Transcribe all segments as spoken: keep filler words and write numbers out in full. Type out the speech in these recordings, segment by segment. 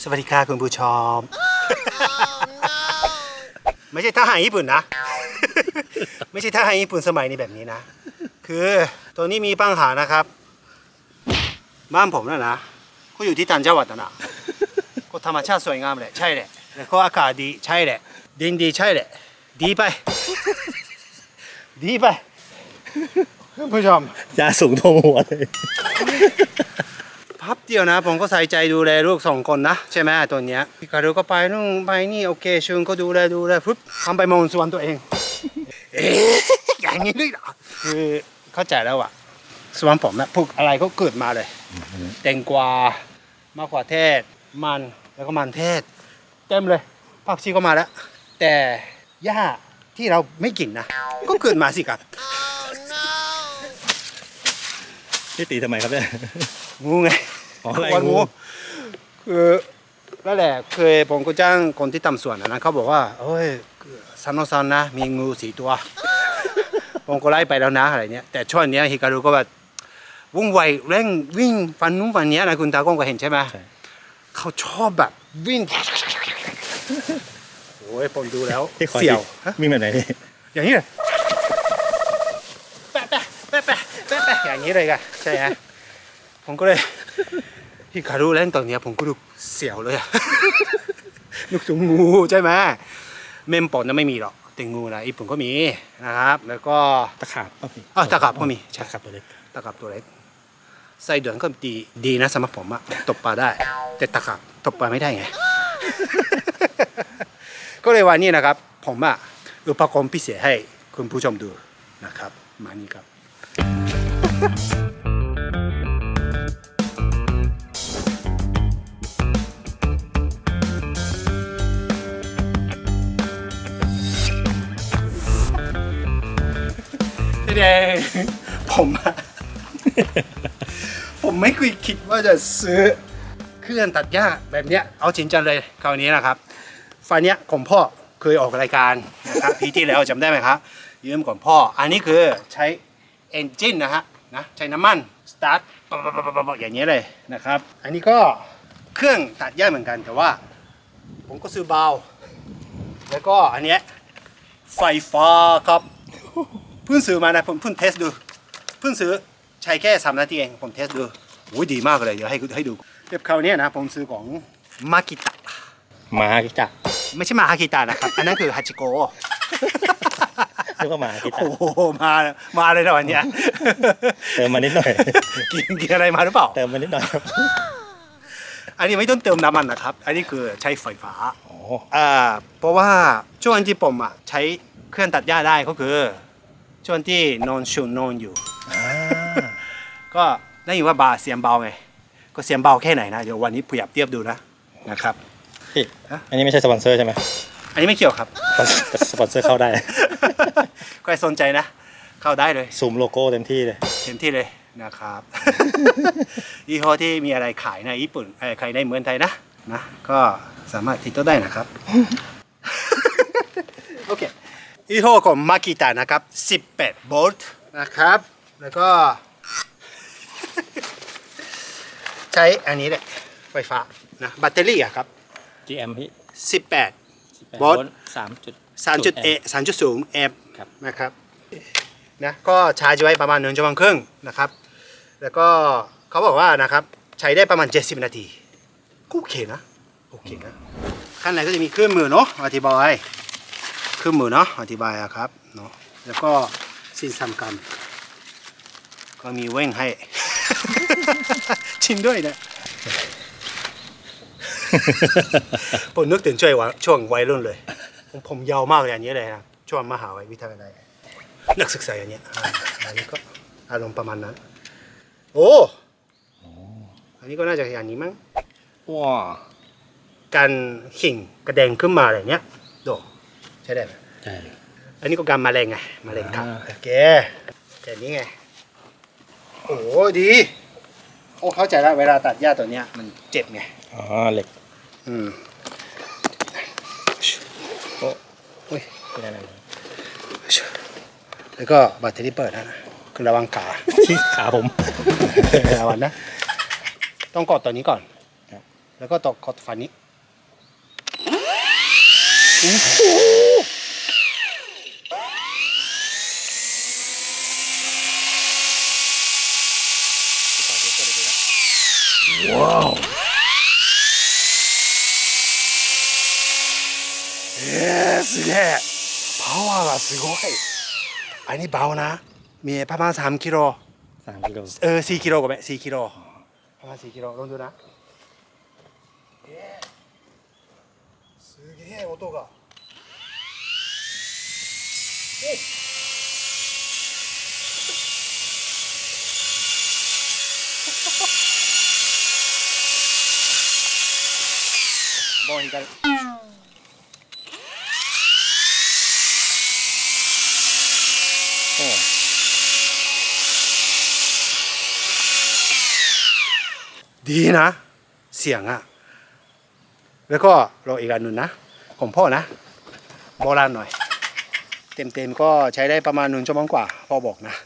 สวัสดีค่ะคุณผู้ชม ไม่ใช่ทหารญี่ปุ่นนะ ไม่ใช่ทหารญี่ปุ่นสมัยนี้แบบนี้นะคือตัวนี้มีปัญหานะครับบ้านผมน่ะนะก็อยู่ที่ต่างจังหวัดนะก็ธรรมชาติสวยงามเลยใช่แหละแล้วก็อากาศดีใช่แหละดินดีใช่แหละดีไป ดีไปคุณผู้ชมยาสูงท่วมหัวเลยพับเดียวนะผมก็ใส่ใจดูแลลูกสองคนนะใช่ไหมตัวเนี้ยพี่คารุก็ไปนู่นไปนี่โอเคชุนก็ดูแลดูแลปุ๊บทำไปมองสวนตัวเองเอ๊ะอย่างนี้ด้วยเหรอคือเข้าใจแล้วอะสวนผมนะปลูกอะไรก็เกิดมาเลยแตงกวามะเขือเทศมันแล้วก็มันเทศเต็มเลยผักชีก็มาแล้วแต่หญ้าที่เราไม่กินนะก็เกิดมาสิครับนี่ตีทำไมครับเนี่ยงูไงวันงูคือนั่นแหละเคยผมก็จ้างคนที่ทำสวนนะเขาบอกว่าเฮ้ยซันโนซันนะมีงูสี่ตัวผมก็ไล่ไปแล้วนะอะไรเนี้ยแต่ช่วงนี้ฮิการุก็แบบวุ่นวายเร่งวิ่งฟันนู้นฟันนี้นะคุณตากล้องก็เห็นใช่ไหมเขาชอบแบบวิ่งโอ้ยผมดูแล้วเสี่ยววิ่งแบบไหนนี่อย่างนี้เลยแปะแปะแปะแปะแปะแปะอย่างนี้เลยกันใช่ไหมผมก็เลยฮิการุเล่นตอนนี้ผมก็ดูเสี่ยวเลยอะนึกถึงงูใช่ไหมเมมปอนนั้นไม่มีหรอกแต่งูนะญี่ปุ่นก็มีนะครับแล้วก็ตะขาบก็มีอ๋อตะขาบก็มีใช่ตะขาบตัวเล็กตะขาบตัวเล็กไส้เดือนก็ดีดีนะสำหรับผมอะตบปลาได้แต่ตะขาบตบปลาไม่ได้ไง ก็เลยวันนี้นะครับผมอะอุปกรณ์พิเศษให้คุณผู้ชมดูนะครับมานี่ครับเดผมอะผมไม่เคยคิดว่าจะซื้อเครื่องตัดหญ้าแบบเนี้ยเอาจริงจังเลยคราวนี้นะครับไฟเนี้ยของพ่อเคยออกรายการนะครับปีที่แล้วจำได้ไหมครับยืมของพ่ออันนี้คือใช้เอนจินนะฮะนะใช้น้ำมันสตาร์ทอย่างนี้เลยนะครับอันนี้ก็เครื่องตัดหญ้าเหมือนกันแต่ว่าผมก็ซื้อเบาแล้วก็อันเนี้ยไฟฟ้าครับเพิ่งซื้อมานะผมเพิ่งเทสดูเพิ่งซื้อใช้แค่สามนาทีเองผมเทสดูโอ้ยดีมากเลยเดี๋ยวให้ให้ดูเทียบคราวนี้นะผมซื้อของมากิตะมากิตะไม่ใช่มาฮากิตะนะครับอันนั้นคือฮาจิโกะนึกว่ามากิตะโอ้โหมามาเลยนะวันนี้เติมมานิดหน่อยกินกินอะไรมาหรือเปล่าเติมมานิดหน่อยครับอันนี้ไม่ต้องเติมน้ำมันนะครับอันนี้คือใช้ไฟฟ้าอ่าเพราะว่าช่วงที่ผมอ่ะใช้เครื่องตัดหญ้าได้ก็คือช่วงที่นอนชุนนอนอยู่ก็ได้ยินว่าบาเสียงเบาไงก็เสียงเบาแค่ไหนนะเดี๋ยววันนี้เปรียบเทียบดูนะนะครับอันนี้ไม่ใช่สปอนเซอร์ใช่ไหมอันนี้ไม่เกี่ยวครับสปอนเซอร์เข้าได้ใครสนใจนะเข้าได้เลยซูมโลโก้เต็มที่เลยเต็มที่เลยนะครับยี่ห้อที่มีอะไรขายในญี่ปุ่นขายในเมืองไทยนะนะก็สามารถติดต่อได้นะครับโอเคยี่ห้อของมากิตะนะครับสิบแปดโวลต์นะครับแล้วก็ใช้อันนี้แหละไฟฟ้านะแบตเตอรี่อะครับจี เอ็ม พี่สิบแปดโวลต์สามจุดสามจุดเอสามจุดศูนย์แอมป์นะครับนะก็ชาร์จไว้ประมาณหนึ่งชั่วโมงครึ่งนะครับแล้วก็เขาบอกว่านะครับใช้ได้ประมาณเจ็ดสิบนาทีโอเคนะโอเคนะข้างในก็จะมีเครื่องมือเนาะอธิบายเครื่องมือเนาะอธิบายครับเนาะแล้วก็สิ่งสำคัญก็มีเว้งให้ ชิมด้วยนะผมนึกถึงช่วงช่วงวัยรุ่นเลยผมผมยาวมากเลยอันนี้เลยนะช่วงมหาวิทยาลัยนักศึกษาอย่างเนี้ยอันนี้ก็อารมณ์ประมาณนั้นโอ้อันนี้ก็น่าจะอย่างนี้มั้งว้าการขิงกระเด็นขึ้นมาอะไรเนี้ยโดใช่ได้ไหมใช่อันนี้ก็การมะเร็งไงมะเร็งครับโอเคแต่นี้ไงโอ้ดีโอ้เข้าใจแล้วเวลาตัดหญ้าตัวเนี้ยมันเจ็บไงอ๋อเหล็กอืมโอ้ยเป็นอะไรแล้วก็แบตเตอรี่เปิดนะคือระวังขาขาผมระวังนะต้องกดตัวนี้ก่อนแล้วก็ตกกดฝั่งนี้โอ้โหว้าวเย้すげえパワーがすごいอันนี้เบานะมีประมาณสามกิโลสามกิโลเออสี่กิโลก็ไม่สี่กิโลประมาณสี่กิโลลองดูนะเย้すげえ音がโอ้มองกันโอ้ดีนะเสียงอะแล้วก็รออีกอันหนึ่งนะของพ่อนะโบราณหน่อยเต็มๆก็ใช้ได้ประมาณหนึ่งชั่วโมงกว่าพ่อบอกนะ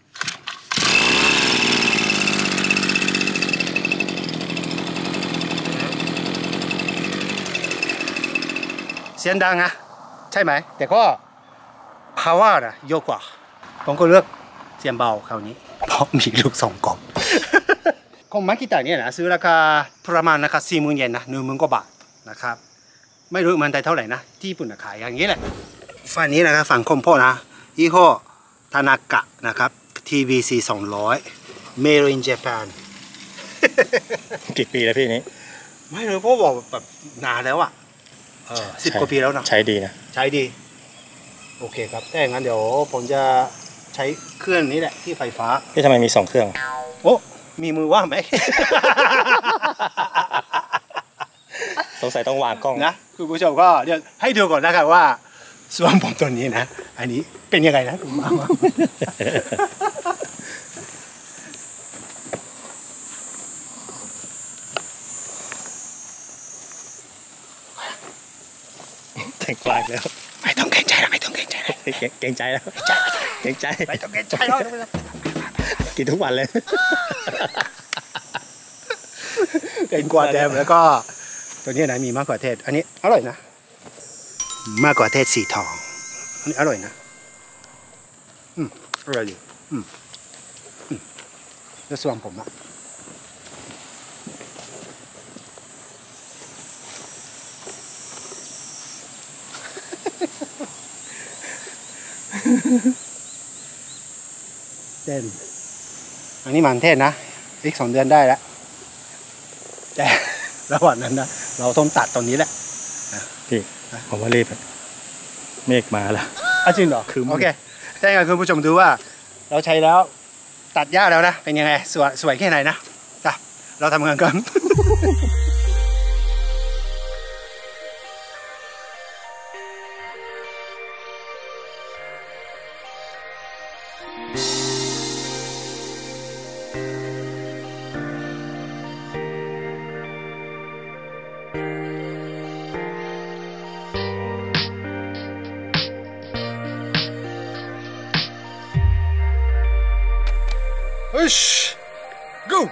เสียงดังอะใช่ไหมแต่ก็ power นะเยอะกว่าผมก็เลือกเสียงเบาคราวนี้เพราะมีลูกสองกล่อง ของมากิตะเนี่ยนะซื้อราคาประมาณนะครับสี่หมื่นเยนนะหนึ่งหมื่นกว่าบาทนะครับไม่รู้มันได้เท่าไหร่นะที่ญี่ปุ่นขายอย่างนี้แหละฝั่งนี้นะครับฝั่งคอมโพนะยี่ห้อทานากะนะครับ ที วี ซี สองร้อย Made in Japan กี่ปีแล้วพี่นี้ไม่รู้พ่อบอกแบบนานแล้วอ่ะเออสิบกว่าปีแล้วนะใช้ดีนะใช้ดีโอเคครับถ้าอย่างนั้นเดี๋ยวผมจะใช้เครื่องนี้แหละที่ไฟฟ้าพี่ทำไมมีสองเครื่องโอ้มีมือว่างไหมสงสัยต้องวางกล้องนะคุณผู้ชมก็เดี๋ยวให้ดูก่อนนะครับว่าส่วนผมตัวนี้นะอันนี้เป็นยังไงนะคุณมาแต่งกลางแล้วไม่ต้องเกรงใจนะไม่ต้องเกรงใจนะเกรงใจแล้วเกรงใจไม่ต้องเกรงใจแล้วกินทุกวันเลยเป็นกวาแดมแล้วก็ตัวนี้นะมีมะเขือเทศอันนี้อร่อยนะมะเขือเทศสีทองอันนี้อร่อยนะอืมอร่อยอยู่อืมอืมแล้วส่วนผมอะเต้นอันนี้มันเทศนะอีกสองเดือนได้แล้วแต่ระหว่างนั้นนะเราต้องตัดตรงนี้แหละพี่ผมว่ารีบอะเมฆมาแล้วอ่ะจริงเหรอคือโอเคได้ไงคุณผู้ชมดูว่าเราใช้แล้วตัดหญ้าแล้วนะเป็นยังไงสวยสวยแค่ไหนนะจ้ะเราทำงานกัน Push! Go!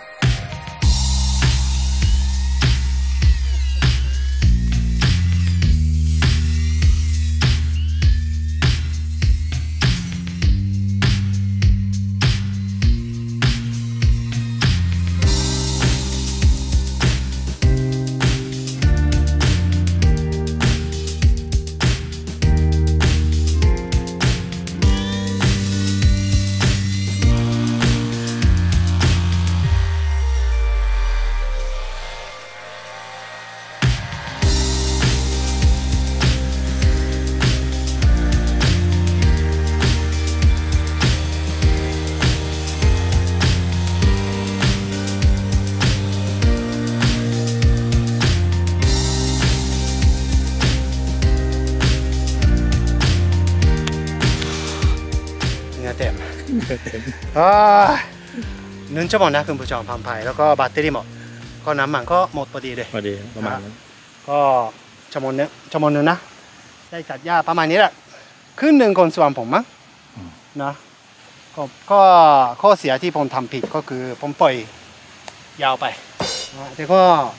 อ่าหนึ่งชั่วโมงนะคุณผู้ชมพัมไพแล้วก็แบตเตอรี่หมดก็น้ำมันก็หมดพอดีเลยพอดีประมาณนั้นก็ชั่วโมงนึงชั่วโมงนึงนะได้ตัดหญ้าประมาณนี้แหละครึ่งหนึ่งคนส่วนผมมั้งนะก็ก็ข้อเสียที่ผมทำผิดก็คือผมปล่อยยาวไปนะแต่ก็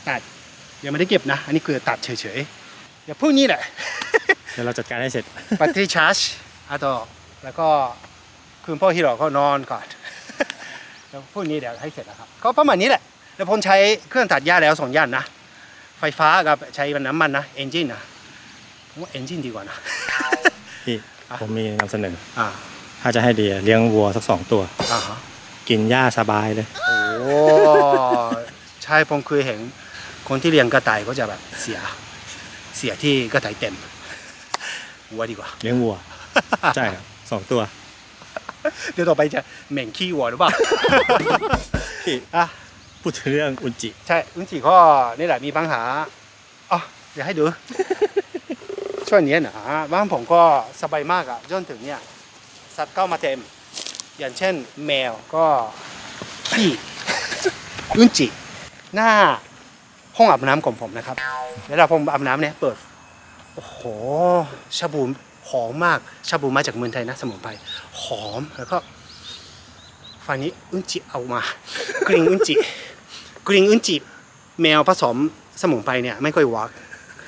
ตัดยังไม่ได้เก็บนะ อันนี้คือตัดเฉยๆเดี๋ยวพรุ่งนี้แหละเดี๋ยวเราจัดการให้เสร็จปฏิชาร์จอ่ะต่อแล้วก็คืนพ่อฮิโร่ก็นอนก่อน แล้วพรุ่งนี้เดี๋ยวให้เสร็จแล้วครับก็ประมาณนี้แหละแล้วผมใช้เครื่องตัดหญ้าแล้วสองอย่างนะไฟฟ้ากับใช้น้ำมันนะเอนจินนะผมว่าเอนจินดีกว่านะพี่ผมมีนำเสนออ่าถ้าจะให้ดีอะเลี้ยงวัวสักสองตัวอ่าฮะกินหญ้าสบายเลยโอ้ใช่ผมเคยเห็นคนที่เลี้ยงกระต่ายก็จะแบบเสียเสียที่กระต่ายเต็มวัวดีกว่าเลี้ยงวัว ใช่ครับสองตัวเดี๋ยวต่อไปจะเหม็นขี้วัวหรือเปล่าพี่อ่ะพูดถึงเรื่องอุนจิใช่อุนจิก็นี่แหละมีปัญหาอ๋อเดี๋ยวให้ดู ช่วงนี้นะบ้านผมก็สบายมากอะจนถึงเนี่ยสัตว์เข้ามาเต็มอย่างเช่นแมวก็ขี้ อุนจิหน้าห้องอาบน้ำของผมนะครับเวลาผมอาบน้ำเนี่ยเปิดโอ้โหชาบูหอมมากชาบูมาจากเมืองไทยนะสมุนไพรหอมแล้วก็ฝั่งนี้อุนจิเอามาก ลิ่นอุนจิกลิ่นอุนจิแมวผสมสมุนไพรเนี่ยไม่ค่อยวัก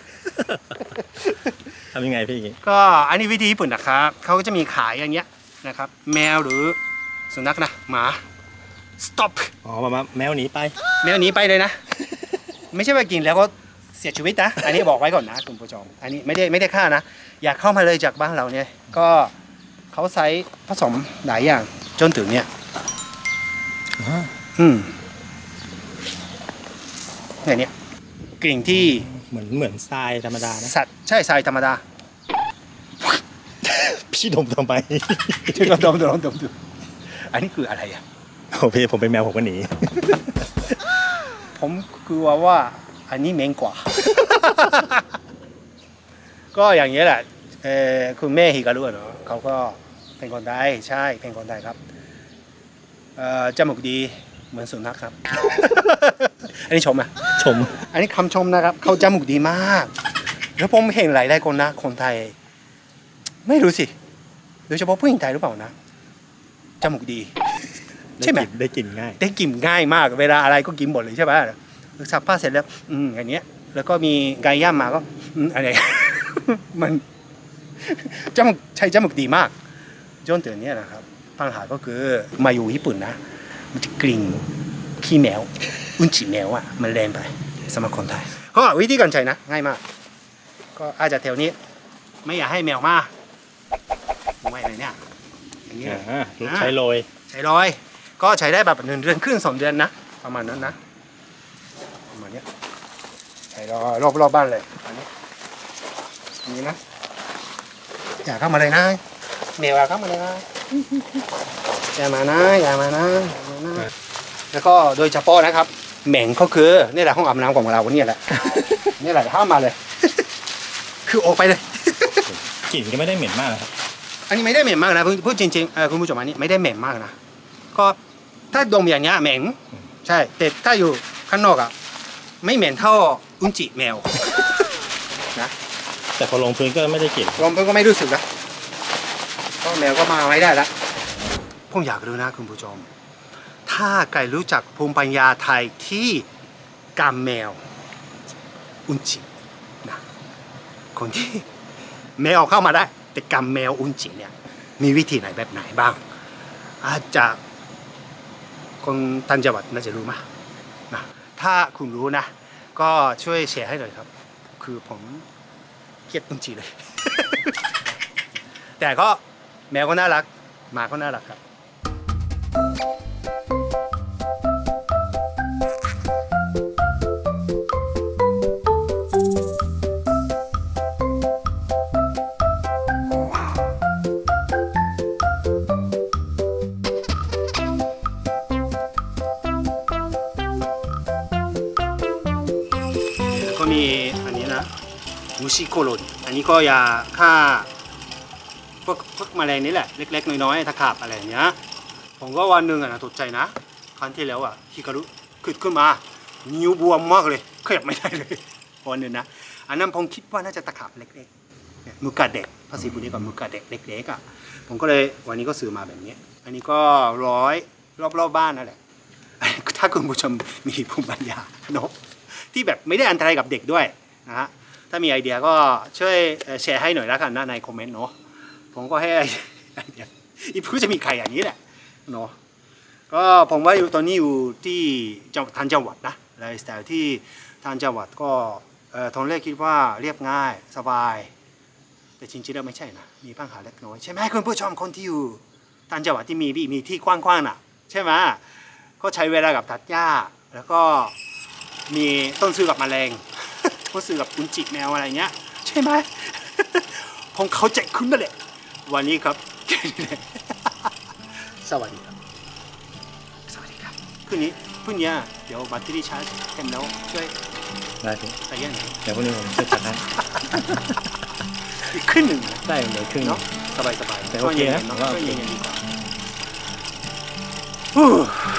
ทำยังไงพี่อย่างงี้ก็อันนี้วิธีญี่ปุ่นนะครับเขาก็จะมีขายอย่างเงี้ยนะครับแมวหรือสุนัขนะหมา stop อ๋อมามาแมวหนีไปแมวหนีไปเลยนะ ไม่ใช่ว่ากินแล้วก็เสียชีวิตนะ อันนี้บอกไว้ก่อนนะคุณผู้ชมอันนี้ไม่ได้ไม่ได้ฆ่านะ อยากเข้ามาเลยจากบ้านเราเนี่ยก็เขาใช้ผสมหลายอย่างจนถึงเนี่ยอืมเนี่ยเนี่ยกลิ่นที่เหมือนเหมือนทรายธรรมดานะสัตว์ใช่ทรายธรรมดาพี่ดมทำไมดมดมดมดมดมอันนี้คืออะไรอ่ะโอ้พี่ผมเป็นแมวผมก็หนีผมกลัวว่าอันนี้เหม็นกว่า ก็อย่างนี้แหละเอ่อคุณแม่ฮิการุเนาะเขาก็เป็นคนไทยใช่เป็นคนไทยครับเอ่อจมูกดีเหมือนสุนัขครับ อันนี้ชมอ่ะชมอันนี้คำชมนะครับเขาจมูกดีมากแล้วผมเห็นหลายหลายคนนะคนไทย ไม่รู้สิโดยเฉพาะผู้หญิงไทยหรือเปล่านะจมูกดี ใช่ไหมได้กลิ่นง่ายได้กลิ่นง่ายมากเวลาอะไรก็กินหมดเลยใช่ไหมซักผ้าเสร็จแล้วอืมอย่างเงี้ยแล้วก็มีไก่ย่างมาก็อืมอะไร มันจมูกใช้จมูกดีมากจนถึงเนี้ยนะครับปัญหาก็คือมาอยู่ญี่ปุ่นนะมันจะกลิ่นขี้แมวอุนจิแมวอ่ะมันแรงไปสำหรับคนไทยก็วิธีการใช้นะง่ายมาก ก็อาจจะแถวนี้ ไม่อยากให้แมวมาไม่เลยเนี่ยอย่างเงี้ยอ่าใช้โรยใช้ร้อยก็ใช้ได้แบบหนึ่งเดือนครึ่งสองเดือนนะประมาณนั้นนะประมาณเนี้ยใช้ร้อยรอบรอบบ้านเลยอันนี้อันนี้นะอย่าเข้ามาเลยนะแมวอย่าเข้ามาเลยนะอย่ามานะอย่ามานะอย่ามานะแล้วก็โดยเฉพาะนะครับเหม็นก็คือนี่แหละห้องอาบน้ำของเราเนี่ยแหละ นี่แหละห้ามมาเลย คือออกไปเลยกลิ่นก็ไม่ได้เหม็นมากนะครับอันนี้ไม่ได้เหม็นมากนะพูดจริงๆเออคุณผู้ชมอันนี้ไม่ได้เหม็นมากนะก็ถ้าดมอย่างเงี้ยเหม็นใช่แต่ถ้าอยู่ข้างนอกอ่ะไม่เหม็นเท่าอุนจิแมว นะแต่พอลงพื้นก็ไม่ได้กลิ่นลมเพิ่งก็ไม่รู้สึกนะก็แมวก็มาไม่ได้ละผมอยากรู้นะคุณผู้ชมถ้าใครรู้จักภูมิปัญญาไทยที่กำแมวอุนจินะคนที่แมวเข้ามาได้แต่กำแมวอุนจิเนี่ยมีวิธีไหนแบบไหนบ้างอาจจะคนต่างจังหวัดน่าจะรู้มั้ยนะถ้าคุณรู้นะก็ช่วยแชร์ให้หน่อยครับคือผมเกลียดอุนจิเลย แต่ก็แมวก็น่ารักหมาก็น่ารักครับก็มีอันนี้นะมูชิโคโรนอันนี้ก็ยาฆ่าพวกพวกแมลงนี่แหละเล็กๆน้อยๆตะขาบอะไรอย่างเงี้ยผมก็วันหนึ่งอะนะตกใจนะครั้งที่แล้วอะฮิการุขึ้นขึ้นมานิ้วบวมมากเลยขยับไม่ได้เลยวันหนึ่งนะอันนั้นผมคิดว่าน่าจะตะขาบเล็กๆมือกาเด็กภาษีบุรีกับมือกาเด็กเล็กๆอะผมก็เลยวันนี้ก็ซื้อมาแบบนี้อันนี้ก็ร้อยรอบๆบ้านนั่นแหละถ้าคุณผู้ชมมีภูมิปัญญาเนาะที่แบบไม่ได้อันตรายกับเด็กด้วยนะฮะถ้ามีไอเดียก็ช่วยแชร์ให้หน่อยแล้วกันนะในคอมเมนต์เนาะผมก็ให้ไอเดียอีพูจะมีใครอย่างนี้แหละเนาะก็ผมว่าอยู่ตอนนี้อยู่ที่จังทางจังหวัดนะไลฟ์สไตล์ที่ทางจังหวัดก็เอ่อตอนแรกคิดว่าเรียบง่ายสบายแต่จริงๆแล้วไม่ใช่นะมีปัญหาเล็กน้อยใช่ไหมคุณผู้ชมคนที่อยู่ทางจังหวัดที่มีมีที่กว้างๆน่ะใช่ไหมก็ใช้เวลากับตัดหญ้าแล้วก็มีต้นซื้อกับแมลง ต้นซื้อกับกุนจิแมวอะไรเงี้ยใช่ไหม ผมเข้าใจคุณนั่นแหละวันนี้ครับ สวัสดีครับสวัสดีครับคืนนี้พรุ่งนี้เดี๋ยวแบตเตอรี่ชาร์จเต็มแล้วช่วยได้พี่ใส่ยังไงเดี๋ยวพรุ่งนี้ผมช่วยจัดให้อีกครึ่งหนึ่งนะได้เหลือครึ่งเนาะสบายสบายแต่โอเคนะเนาะผมว่าโอเคช่วยเย็นๆดีกว่าฮู้